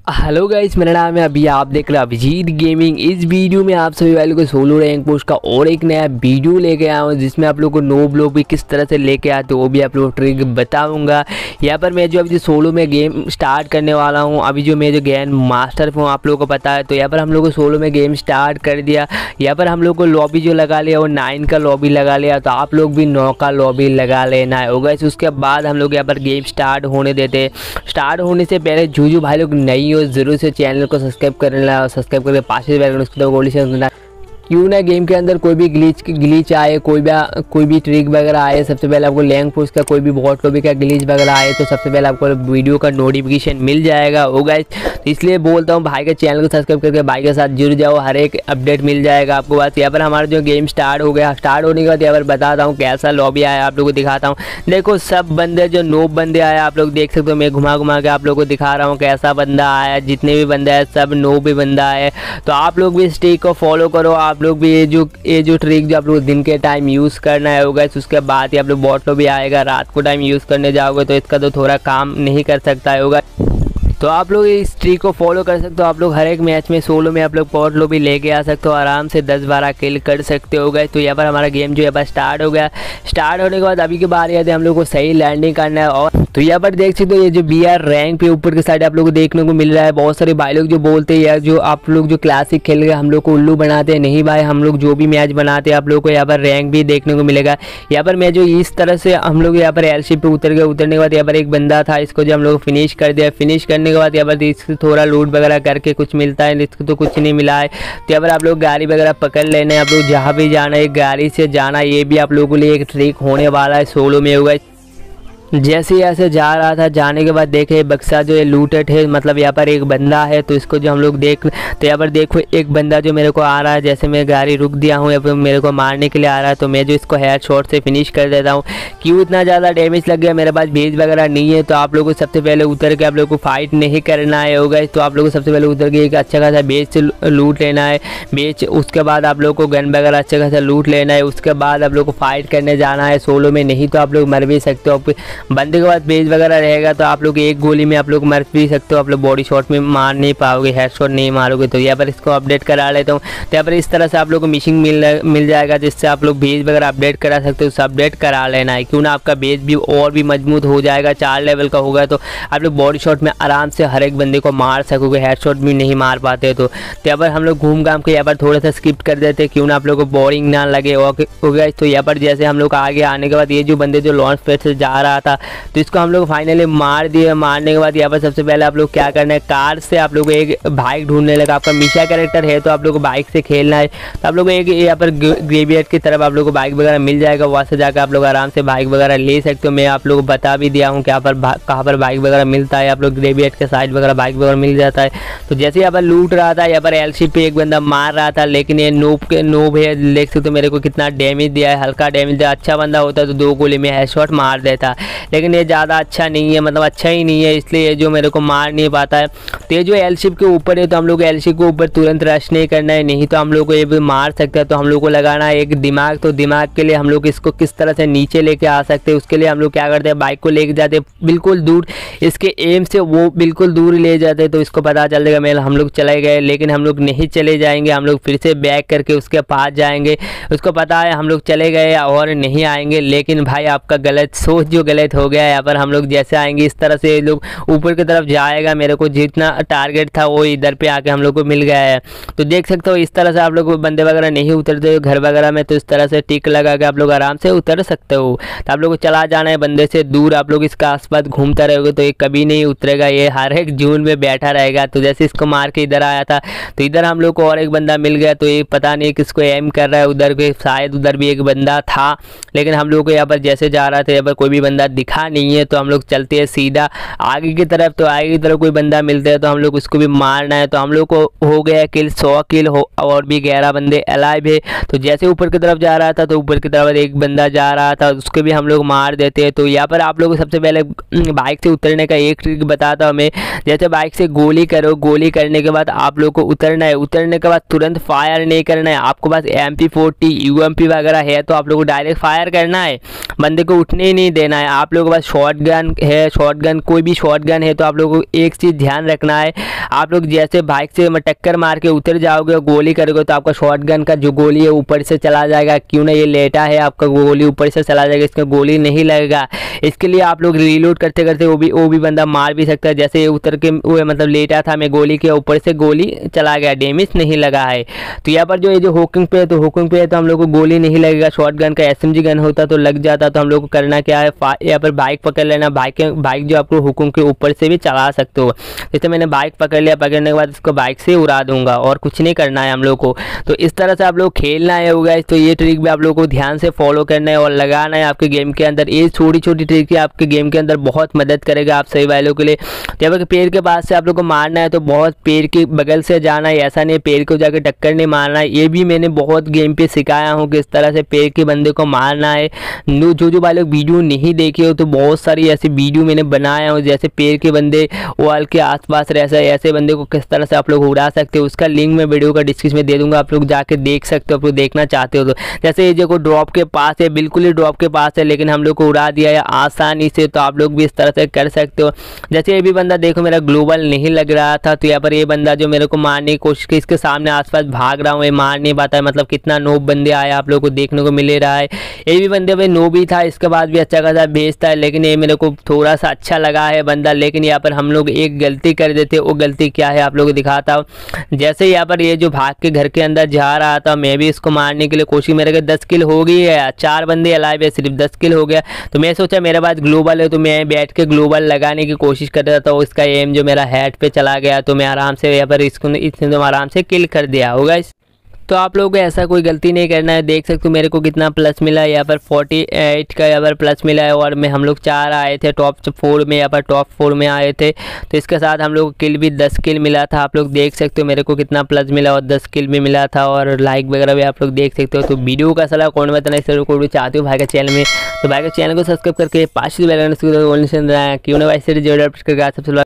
Hello guys, मेरा नाम है अभी, आप देख रहे हैं अभिजीत गेमिंग। इस वीडियो में आप सभी वालों को सोलो रैंक पोस्ट का और एक नया वीडियो लेके आया हूँ, जिसमें आप लोगों को नोब लोग भी किस तरह से लेके आते वो भी आप लोगों को ट्रिक बताऊंगा। यहाँ पर मैं जो अभी सोलो में गेम स्टार्ट करने वाला हूँ, अभी जो मैं जो गेम मास्टर हूँ आप लोगों को पता है। तो यहाँ पर हम लोग को सोलो में गेम स्टार्ट कर दिया। यहाँ पर हम लोग को लॉबी जो लगा लिया वो 9 का लॉबी लगा लिया, तो आप लोग भी 9 का लॉबी लगा लेना है होगा। उसके बाद हम लोग यहाँ पर गेम स्टार्ट होने देते। स्टार्ट होने से पहले जूजू भाई लोग नहीं हो जरूर से चैनल को सब्सक्राइब करना और सब्सक्राइब करके पास में बेल आइकन उसको गोली से क्यों ना गेम के अंदर कोई भी ग्लिच आए, कोई भी ट्रिक वगैरह आए, सबसे पहले आपको रैंक पोस्ट का कोई भी बॉट लॉबी का ग्लिच वगैरह आए तो सबसे पहले आपको वीडियो का नोटिफिकेशन मिल जाएगा होगा। तो इसलिए बोलता हूँ भाई के चैनल को सब्सक्राइब करके भाई के साथ जुड़ जाओ, हर एक अपडेट मिल जाएगा आपको। बस यहाँ पर हमारा जो गेम स्टार्ट हो गया, स्टार्ट होने के बाद यहाँ पर बताता हूँ कैसा लॉबी आया, आप लोगों को दिखाता हूँ। देखो सब बंदे जो 9 बंदे आए आप लोग देख सकते हो, मैं घुमा घुमा के आप लोग को दिखा रहा हूँ कैसा बंदा आया। जितने भी बंदा है सब 9 भी बंदा है, तो आप लोग भी इस ट्रिक को फॉलो करो। आप लोग भी ये जो ट्रिक जो आप लोग दिन के टाइम यूज़ करना है होगा, उसके बाद ही आप लोग बॉट लॉबी आएगा। रात को टाइम यूज़ करने जाओगे तो इसका तो थोड़ा काम नहीं कर सकता है होगा। तो आप लोग इस ट्रिक को फॉलो कर सकते हो। आप लोग हर एक मैच में सोलो में आप लोग बॉट लॉबी लेके आ सकते हो, आराम से 10-12 किल कर सकते हो गए। तो यहाँ पर हमारा गेम जो यहाँ पर स्टार्ट हो गया। स्टार्ट होने के बाद अभी के बारे आते हम लोग को सही लैंडिंग करना है। और तो यहाँ पर देख सकते हो ये जो BR रैंक पे ऊपर के साइड आप लोग को देखने को मिल रहा है। बहुत सारे भाई लोग जो बोलते हैं यार जो आप लोग जो क्लासिक खेल रहे हम लोग को उल्लू बनाते हैं। नहीं भाई, हम लोग जो भी मैच बनाते हैं आप लोग को यहाँ पर रैंक भी देखने को मिलेगा। यहाँ पर मैं जो इस तरह से हम लोग यहाँ पर एलशिप पे उतर गए। उतरने के बाद यहाँ पर एक बंदा था, इसको जो हम लोग फिनिश कर दिया। फिनिश करने के बाद यहाँ पर थोड़ा लूट वगैरह करके कुछ मिलता है, इसको तो कुछ नहीं मिला है। तो यहाँ पर आप लोग गाड़ी वगैरह पकड़ लेना है। आप लोग जहाँ भी जाना है गाड़ी से जाना, ये भी आप लोगों के लिए एक ट्रिक होने वाला है सोलो में होगा। जैसे ऐसे जा रहा था, जाने के बाद देखे बक्सा जो है लूटेड है, मतलब यहाँ पर एक बंदा है। तो इसको जो हम लोग देख, तो यहाँ पर देखो एक बंदा जो मेरे को आ रहा है, जैसे मैं गाड़ी रुक दिया हूँ या फिर मेरे को मारने के लिए आ रहा है, तो मैं जो इसको हेड शॉट से फिनिश कर देता हूँ। क्यों इतना ज़्यादा डैमेज लग गया, मेरे पास बेज वगैरह नहीं है। तो आप लोगों को सबसे पहले उतर के आप लोग को फाइट नहीं करना है होगा। तो आप लोग को सबसे पहले उतर के एक अच्छा खासा बेच से लूट लेना है बेच। उसके बाद आप लोग को गन वगैरह अच्छा खासा लूट लेना है। उसके बाद आप लोग को फाइट करने जाना है सोलो में, नहीं तो आप लोग मर भी सकते हो। बंदे के बाद बेज वगैरह रहेगा तो आप लोग एक गोली में आप लोग मर भी सकते हो। आप लोग बॉडी शॉट में मार नहीं पाओगे, हेडशॉट नहीं मारोगे। तो यहाँ पर इसको अपडेट करा लेता हूँ। तो यहाँ पर इस तरह से आप लोग को मिशिंग मिल जाएगा, जिससे आप लोग बेज वगैरह अपडेट करा सकते हो। उसे अपडेट करा लेना है, क्यों ना आपका बेज भी और भी मजबूत हो जाएगा। 4 लेवल का होगा तो आप लोग बॉडी शॉट में आराम से हर एक बंदे को मार सकोगे, हेडशॉट भी नहीं मार पाते। तो यहाँ पर हम लोग घूम घाम के यहाँ पर थोड़ा सा स्किप कर देते, क्यों ना आप लोग को बोरिंग ना लगे हो गया। तो यहाँ पर जैसे हम लोग आगे आने के बाद ये जो बंदे जो लॉन्च पैड से जा रहा था, तो इसको हम लोग फाइनली मार दिए। मारने के बाद यहाँ पर सबसे पहले आप लोग क्या करना है, कार से आप लोग एक बाइक ढूंढने लगा। आपका मिशा कैरेक्टर है तो आप लोग को बाइक से खेलना है। तो आप लोग एक यहाँ पर ग्रेवियर्ड की तरफ आप लोग को बाइक वगैरह मिल जाएगा, वहाँ से जाकर आप लोग आराम से बाइक वगैरह ले सकते हो। मैं आप लोग को बता भी दिया हूँ कहाँ पर बाइक वगैरह मिलता है। आप लोग ग्रेवियर्ड के साइड वगैरह बाइक वगैरह मिल जाता है। तो जैसे यहाँ पर लूट रहा था, यहाँ पर एलसी पे एक बंदा मार रहा था, लेकिन ये नोब है, देख सकते हो मेरे को कितना डैमेज दिया है, हल्का डैमेज दिया। अच्छा बंदा होता तो 2 गोली में हेडशॉट मार देता, लेकिन ये ज़्यादा अच्छा नहीं है, मतलब अच्छा ही नहीं है, इसलिए जो मेरे को मार नहीं पाता है। तो ये जो एलशिप के ऊपर है तो हम लोग एलशिप के ऊपर तुरंत रश नहीं करना है, नहीं तो हम लोग को ये भी मार सकता है। तो हम लोग को लगाना है एक दिमाग। तो दिमाग के लिए हम लोग इसको किस तरह से नीचे लेके आ सकते हैं, उसके लिए हम लोग क्या करते हैं, बाइक को लेके जाते हैं बिल्कुल दूर, इसके एम से वो बिल्कुल दूर ले जाते हैं। तो इसको पता चल जाएगा मेल हम लोग चले गए, लेकिन हम लोग नहीं चले जाएंगे, हम लोग फिर से बैक करके उसके पास जाएंगे। उसको पता है हम लोग चले गए और नहीं आएंगे, लेकिन भाई आपका गलत सोच जो गलत हो गया है। यहाँ पर हम लोग जैसे आएंगे इस तरह से लोग ऊपर की तरफ जाएगा, मेरे को जितना टारगेट था वो इधर पे आके हम लोग को मिल गया है। तो देख सकते हो इस तरह से आप लोग बंदे वगैरह नहीं उतरते हो घर वगैरह में, तो इस तरह से टिक लगा के आप लोग आराम से उतर सकते हो। तो आप लोग को चला जाना है बंदे से दूर, आप लोग इसका आसपास घूमता रहोगे तो ये कभी नहीं उतरेगा, ये हर एक जून में बैठा रहेगा। तो जैसे इसको मार के इधर आया था तो इधर हम लोग को और एक बंदा मिल गया। तो ये पता नहीं किसको एम कर रहा है, उधर के शायद उधर भी एक बंदा था, लेकिन हम लोग को यहाँ पर जैसे जा रहा था यहाँ पर कोई भी बंदा दिखा नहीं है। तो हम लोग चलते हैं सीधा आगे की तरफ। तो आगे की तरफ कोई बंदा मिलता है तो हम लोग उसको भी मारना है। तो हम लोग को हो गया किल, 100 किल हो, और भी 11 बंदे अलाइव है। तो जैसे ऊपर की तरफ जा रहा था तो ऊपर की तरफ एक बंदा जा रहा था, उसको भी हम लोग मार देते हैं। तो यहाँ पर आप लोग सबसे पहले बाइक से उतरने का एक ट्रिक बताता हूँ मैं। जैसे बाइक से गोली करो, गोली करने के बाद आप लोग को उतरना है। उतरने के बाद तुरंत फायर नहीं करना है। आपको पास MP40 UMP वगैरह है तो आप लोग को डायरेक्ट फायर करना है, बंदे को उठने ही नहीं देना है। आप लोगों के पास शॉर्ट गन है, शॉर्ट गन कोई भी शॉर्ट गन है तो आप लोगों को एक चीज़ ध्यान रखना है, आप लोग जैसे बाइक से टक्कर मार के उतर जाओगे और गोली करोगे तो आपका शॉर्ट गन का जो गोली है ऊपर से चला जाएगा। क्यों ना ये लेटा है, आपका गोली ऊपर से चला जाएगा, इसका गोली नहीं लगेगा। इसके लिए आप लोग रीलोड करते करते वो भी बंदा मार भी सकता है। जैसे ये उतर के वो मतलब लेटा था, मैं गोली के ऊपर से गोली चला गया, डैमेज नहीं लगा है। तो यहाँ पर जो ये जो हुकिंग पे है तो हुकिंग पे है तो हम लोग को गोली नहीं लगेगा। शॉर्ट गन का एसएमजी गन होता तो लग जाता। तो हम लोग को करना क्या है, यहाँ पर बाइक पकड़ लेना। बाइक जो आपको हुकिंग के ऊपर से भी चला सकते हो। जैसे मैंने बाइक पकड़ लिया, पकड़ने के बाद इसको बाइक से उड़ा दूंगा और कुछ नहीं करना है हम लोग को। तो इस तरह से आप लोग खेलना है होगा। तो ये ट्रिक भी आप लोग को ध्यान से फॉलो करना है और लगाना है आपके गेम के अंदर। ये छोटी छोटी ट्रिक आपके गेम के अंदर बहुत मदद करेगा आप सही वालों के लिए। जब पेड़ के पास से आप लोग को मारना है तो बहुत पेड़ के बगल से जाना है, ऐसा नहीं पेड़ को जाकर टक्कर नहीं मारना है। ये भी मैंने बहुत गेम पे सिखाया हूँ किस तरह से पेड़ के बंदे को मारना है। जो भाई लोग वीडियो नहीं देखे हो तो बहुत सारी ऐसी वीडियो मैंने बनाया हूँ, जैसे पेड़ के बंदे वॉल के आसपास ऐसे बंदे को किस तरह से आप लोग उड़ा सकते हो। उसका लिंक मैं वीडियो का डिस्क्रिप्शन में दे दूंगा, आप लोग जाके देख सकते हो, आप लोग देखना चाहते हो तो। जैसे ये जो ड्रॉप के पास है, बिल्कुल ही ड्रॉप के पास है, लेकिन हम लोग को उड़ा दिया है आसानी से। तो आप लोग भी इस तरह से कर सकते हो। जैसे ये भी बंदा देखो मेरा ग्लोबल नहीं लग रहा था, तो यहाँ पर ये बंदा जो मेरे को मारने की कोशिश की, इसके सामने आसपास भाग रहा हूँ, ये मार नहीं पाता है। मतलब कितना नोब बंदे आए आप लोग को देखने को मिल रहा है। ये भी बंदे भाई नोब ही था, इसके बाद भी अच्छा खासा भेजता है, लेकिन ये मेरे को थोड़ा सा अच्छा लगा है बंदा। लेकिन यहाँ पर हम लोग एक गलती कर देते, वो गलती क्या है आप लोग को दिखाता हूँ। जैसे यहाँ पर ये जो भाग के घर के अंदर जा रहा था, मैं भी इसको मारने के लिए कोशिश, मेरे को 10 किल हो गई है, 4 बंदे अलाइव है, सिर्फ 10 किल हो गया। तो मैं सोचा मेरे पास ग्लोबल है, तो मैं बैठ के ग्लोबल लगाने की कोशिश कर रहा था। इसका एम जो मेरा हेड पे चला गया, तो मैं आराम से यहाँ पर इसने तो आराम से किल कर दिया होगा। तो आप लोगों को ऐसा कोई गलती नहीं करना है। देख सकते हो मेरे को कितना प्लस मिला है, यहाँ पर 48 का यहाँ पर प्लस मिला है। और मैं हम लोग 4 आए थे टॉप 4 में, यहाँ पर टॉप 4 में आए थे। तो इसके साथ हम लोग को किल भी 10 किल मिला था। आप लोग देख सकते हो मेरे को कितना प्लस मिला और 10 किल भी मिला था। और लाइक वगैरह भी आप लोग देख सकते हो। तो वीडियो का सलाह कौन बताना, इस तरह को भी चाहते हो भाई का चैनल में, तो भाई के चैनल को सब्सक्राइब करके 5 बेल आइकन क्यों ना भाई से सबसे